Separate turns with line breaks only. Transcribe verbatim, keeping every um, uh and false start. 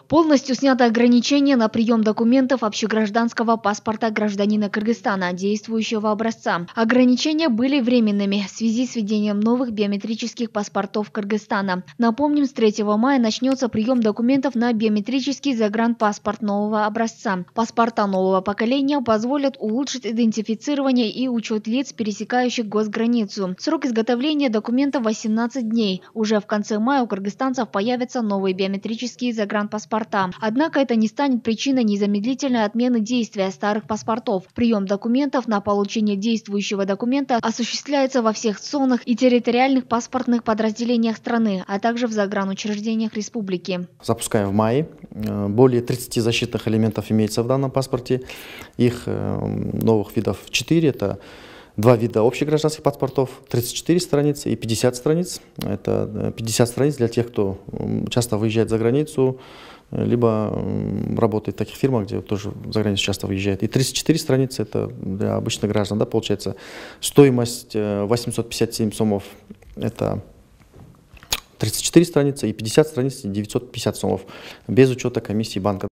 Полностью снято ограничение на прием документов общегражданского паспорта гражданина Кыргызстана, действующего образца. Ограничения были временными в связи с введением новых биометрических паспортов Кыргызстана. Напомним, с третьего мая начнется прием документов на биометрический загранпаспорт нового образца. Паспорта нового поколения позволят улучшить идентифицирование и учет лиц, пересекающих госграницу. Срок изготовления документа восемнадцать дней. Уже в конце мая у кыргызстанцев появятся новые биометрические загранпаспорта. Однако это не станет причиной незамедлительной отмены действия старых паспортов. Прием документов на получение действующего документа осуществляется во всех зонах и территориальных паспортных подразделениях страны, а также в загранучреждениях республики.
Запускаем в мае. Более тридцати защитных элементов имеется в данном паспорте. Их новых видов четыре. Это два вида общегражданских паспортов, тридцать четыре страницы и пятьдесят страниц. Это пятьдесят страниц для тех, кто часто выезжает за границу, либо работает в таких фирмах, где тоже за границу часто выезжает. И тридцать четыре страницы это для обычных граждан. Да, получается, стоимость восемьсот пятьдесят семь сомов это тридцать четыре страницы и пятьдесят страниц девятьсот пятьдесят сомов, без учета комиссии банка.